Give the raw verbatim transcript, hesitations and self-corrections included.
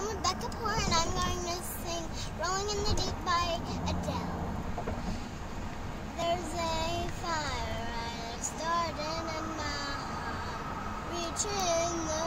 Poore, and I'm going to sing Rolling in the Deep by Adele. There's a fire starting in my heart, reaching the